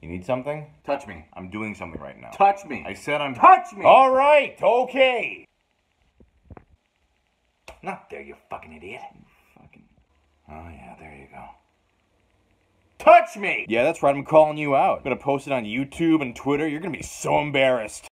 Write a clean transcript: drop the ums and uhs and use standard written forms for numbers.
You need something? Touch me. I'm doing something right now. Touch me. I said I'm... Touch me! All right, okay. Not there, you fucking idiot. Fucking... Oh, yeah, there you go. Touch me! Yeah, that's right, I'm calling you out. I'm gonna post it on YouTube and Twitter. You're gonna be so embarrassed.